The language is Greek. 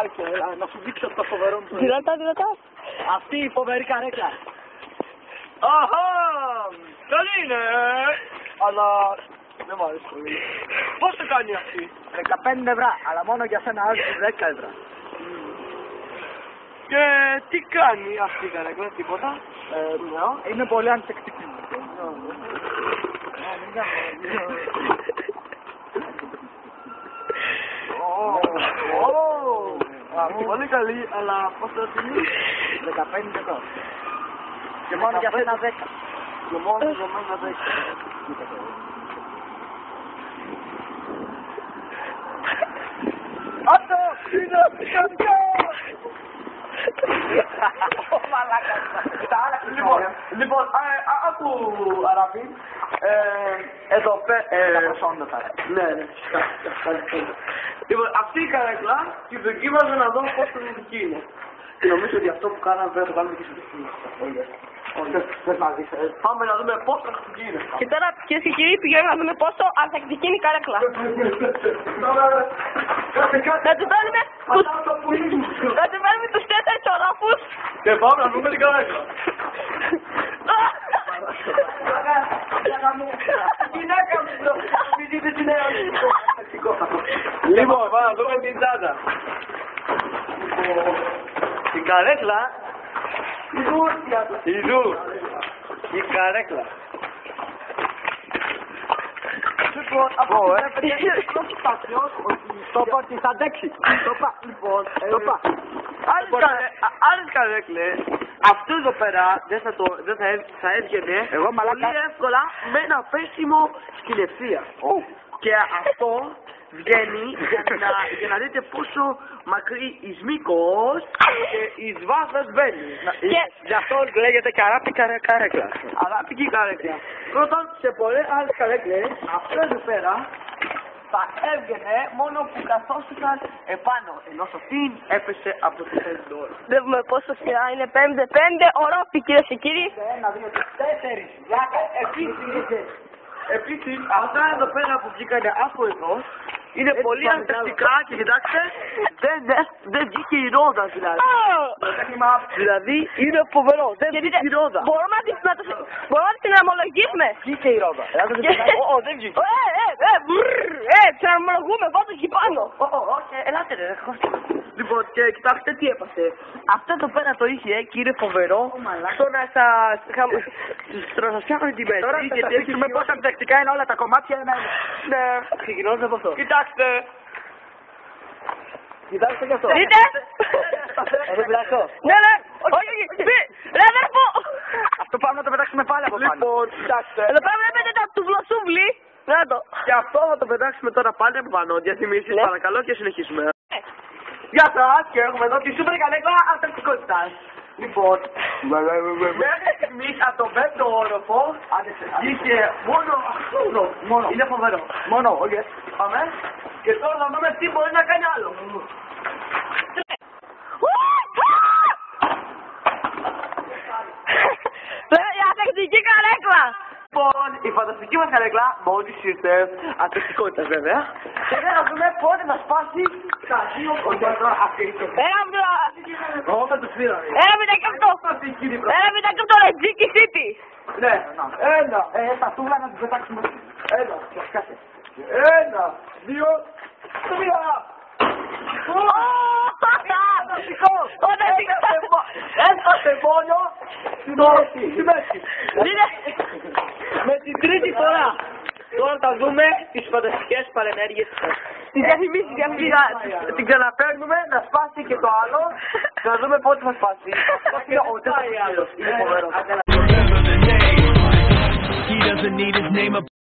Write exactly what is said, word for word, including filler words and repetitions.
Πάρκε, έλα, να σου δείξω το φοβερό μου. Τι ρωτά, τι ρωτά. Αυτή η φοβερή καρέκλα. Αχα! Καλή είναι! Αλλά δεν μου αρέσει πολύ. Πώς το κάνει αυτή? δεκαπέντε ευρώ, αλλά μόνο για σένα άλλοι δέκα ευρώ. Και τι κάνει αυτή η καρέκλα, τίποτα? Ε, ναι, είναι πολύ ανθεκτική. Πολύ καλή, αλλά πώς το τιμεί? δεκαπέντε ευρώ. Και μόνο για σένα δέκα. Και μόνο για μένα δέκα. Αυτό είναι αυτό! Λοιπόν, λοιπόν, άκου Αράπη, εδώ πέρα, ναι, ναι, λοιπόν, αυτή η καρέκλα την δοκίμαζα να δω πώς το δική είναι. Και νομίζω ότι αυτό που κάναμε πρέπει να το κάνουμε και στην δική μας. Πάμε να δούμε πόσο ανθεκτική είναι. Και τώρα, κυρίες και κύριοι, πηγαίνουμε να δούμε πόσο ανθεκτική είναι η καρέκλα. Να του βάλουμε τους... Να του βάλουμε τους τέσσερις ορόφους. Και πάμε να δούμε την καρέκλα. Γυναίκα μου, μην δείτε την νέα. Λοιπόν, πάμε να δούμε την τσάντα. Η καρέκλα. Ιδού. Η καρέκλα. Λοιπόν, από ό,τι βλέπετε, το είπα ότι θα αντέξει. Το είπα, λοιπόν, το είπα. Άλλες καρέκλες, αυτό εδώ πέρα δεν θα, το, δεν θα, έβ, θα έβγαινε Εγώ μαλάκα. πολύ εύκολα με ένα πέσιμο στην ευθεία. Και αυτό βγαίνει για να, για να δείτε πόσο μακρύ εις μήκος και εις βάθος μπαίνει. Και- Γι' αυτό λέγεται και αράπικη καρέκλα. Αράπικη καρέκλα. Πρώτον, σε πολλές άλλες καρέκλες, αυτό εδώ πέρα θα έβγαινε μόνο που καθόστηκαν επάνω, ενώ σε αυτήν έπεσε από το πέμπτο όρο. Βλέπουμε πόσο σειρά είναι πέντε, πέντε ορόφοι, κυρίες και κύριοι. Ένα, δύο, τέσσερις. Λάκα, επίσης. Επίσης, αυτά εδώ πέρα που βγήκανε από εδώ είναι Έτσι πολύ πάνε ανθεκτικά και κοιτάξτε, δεν, δεν, δεν βγήκε η ρόδα δηλαδή. Δηλαδή είναι φοβερό, δεν Και βγήκε δείτε, η ρόδα. μπορούμε να την- να το συ- μπορούμε να την ομολογήσουμε. Βγήκε η ρόδα. Ω, δεν βγήκε. Ε, ε, ε, μπρρρ, ε, ξαναμολογούμε, βάζω εκεί πάνω. Ω, ω, όχι, ελάτε ρε, χώστε. Λοιπόν, και κοιτάξτε τι έπασε. Αυτό εδώ πέρα το είχε και είναι φοβερό στο να σας στο να σας φτιάχνει την πέτρη. Τώρα θα σας δείξουμε πόσο ανθεκτικά είναι όλα τα κομμάτια ένα ένα. Ναι, ξεκινώντας από αυτό. Κοιτάξτε. Κοιτάξτε και αυτό. Δείτε. Εδώ πειράξω. Ναι, ναι, όχι, όχι, πει, ρε αδερφό. Αυτό πάμε να το πετάξουμε πάλι από πάνω. Λοιπόν, κοιτάξτε. Εδώ πέρα βλέπετε τα τουβλοσούβλι. Να το. Και αυτό θα το πετάξουμε τώρα πάλι από πάνω. Διαφημίσεις Ναι. παρακαλώ και συνεχίσουμε. Ε, Γεια σας και έχουμε εδώ τη σούπερ καρέκλα ανθεκτικότητας. Λοιπόν, μέχρι στιγμής από τον πέμπτο όροφο βγήκε μόνο αυτό. Μόνο. Είναι φοβερό. Μόνο, όχι. Πάμε. Και τώρα θα δούμε τι μπορεί να κάνει άλλο. η ανθεκτική καρέκλα. Λοιπόν, η φανταστική μας καρέκλα μόλις ήρθε, ανθεκτικότητας βέβαια. Και θα δούμε πότε θα σπάσει τα δύο κοντά αυτή. Έλα με το... Εγώ θα τους πήρα. Έλα με τα κρυπτο. Έλα με τα κρυπτο Legiki City. Ναι, ένα, Ε, τα τούβλα να τους πετάξουμε. ένα, ένα, δύο, τρία. Έφτασε μόνο στην μέση. Στη μέση. Με την τρίτη φορά. Τώρα θα δούμε τις φανταστικές παρενέργειες. Τις διαφημίσεις, διαφημίσεις. Την ξαναπαίρνουμε να σπάσει και το άλλο. Να δούμε πότε θα σπάσει. Αυτό είναι ο τέταρτος άλλος. Είναι φοβερό. He doesn't need his name up.